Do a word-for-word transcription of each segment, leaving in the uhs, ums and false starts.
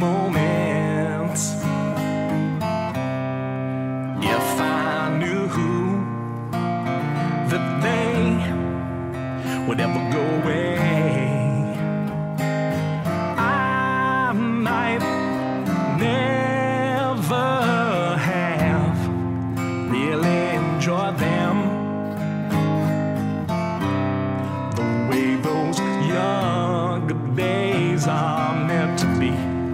moments. If I knew that they would ever go away, I might never have really enjoyed them the way those younger days are meant to be.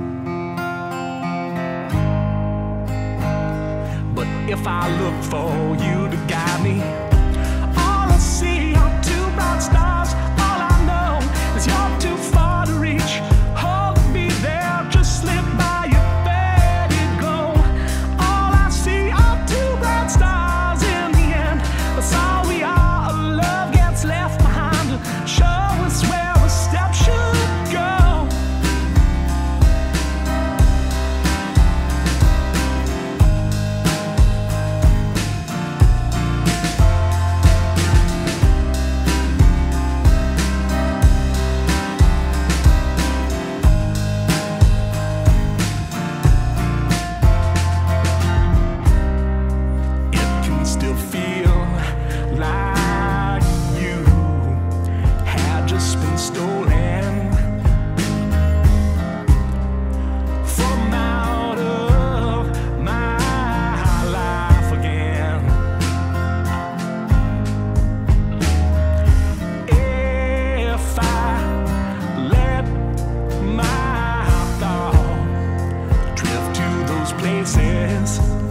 But if I look for you to guide me, all I see are two bright stars. All I know is you're too far to reach. Hold me there, just slip by your faded glow. All I see are two bright stars in the end. That's all we are. A love gets left behind to show us where a step should go. Still feel like you had just been stolen from out of my life again. If I let my thought drift to those places